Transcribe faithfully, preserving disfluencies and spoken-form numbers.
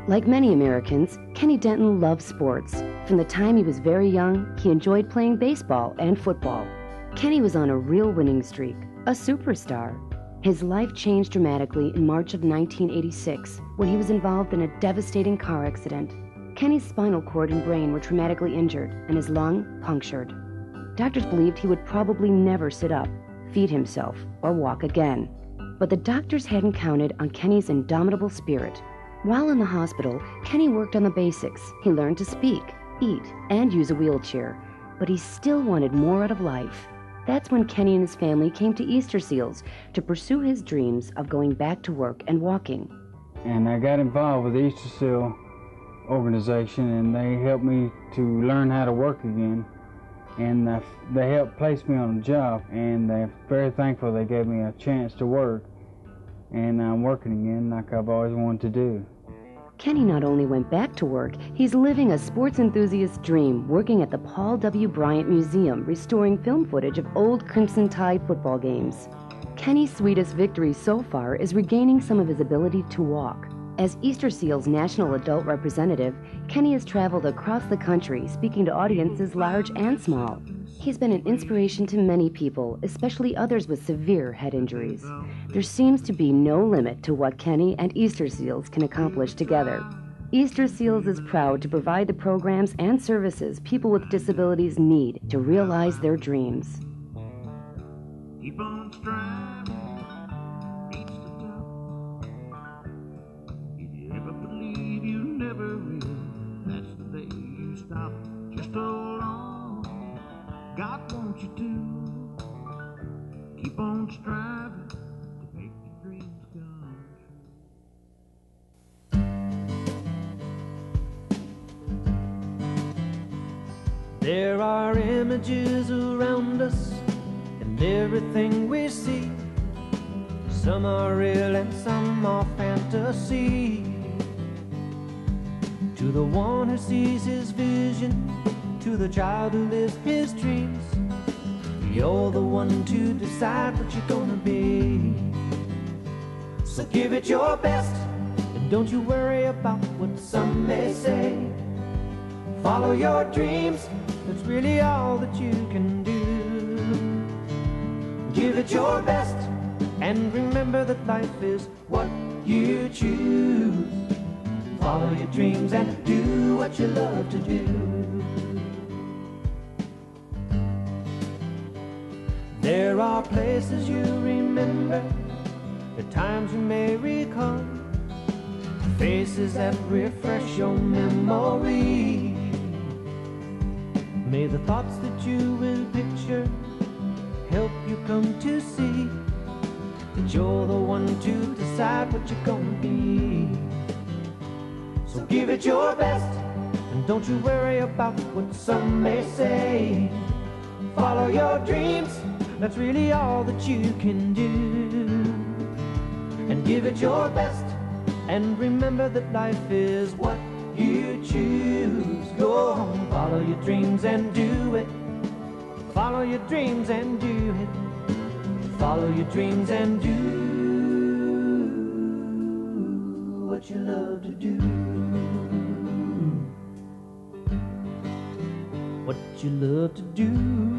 Like many Americans, Kenny Denton loved sports. From the time he was very young, he enjoyed playing baseball and football. Kenny was on a real winning streak, a superstar. His life changed dramatically in March of nineteen eighty-six when he was involved in a devastating car accident. Kenny's spinal cord and brain were traumatically injured and his lung punctured. Doctors believed he would probably never sit up, feed himself, or walk again. But the doctors hadn't counted on Kenny's indomitable spirit. While in the hospital, Kenny worked on the basics. He learned to speak, eat, and use a wheelchair, but he still wanted more out of life. That's when Kenny and his family came to Easter Seals to pursue his dreams of going back to work and walking. And I got involved with the Easter Seal organization, and they helped me to learn how to work again. And uh, they helped place me on a job, and they're very thankful they gave me a chance to work. And I'm working again like I've always wanted to do. Kenny not only went back to work, he's living a sports enthusiast's dream, working at the Paul W. Bryant Museum, restoring film footage of old Crimson Tide football games. Kenny's sweetest victory so far is regaining some of his ability to walk. As Easter Seals National Adult Representative, Kenny has traveled across the country, speaking to audiences large and small. He's been an inspiration to many people, especially others with severe head injuries. There seems to be no limit to what Kenny and Easter Seals can accomplish together. Easter Seals is proud to provide the programs and services people with disabilities need to realize their dreams. Keep on striving, reach the top. If you ever believe you never will, that's the day you stop. Just hold on, God wants you to. Keep on striving to make your dreams come true. There are images around us and everything we see. Some are real and some are fantasy. To the one who sees his vision, to the child who lives his dreams, you're the one to decide what you're gonna be. So give it your best, and don't you worry about what some may say. Follow your dreams, that's really all that you can do. Give it your best, and remember that life is what you choose. Follow your dreams and do what you love to do. There are places you remember, the times you may recall, faces that refresh your memory. May the thoughts that you will picture help you come to see that you're the one to decide what you're gonna be. So give it your best, and don't you worry about what some may say. Follow your dreams, that's really all that you can do. And give it your best, and remember that life is what you choose. Go on, follow your dreams and do it. Follow your dreams and do it. Follow your dreams and do what you love to do. What you love to do.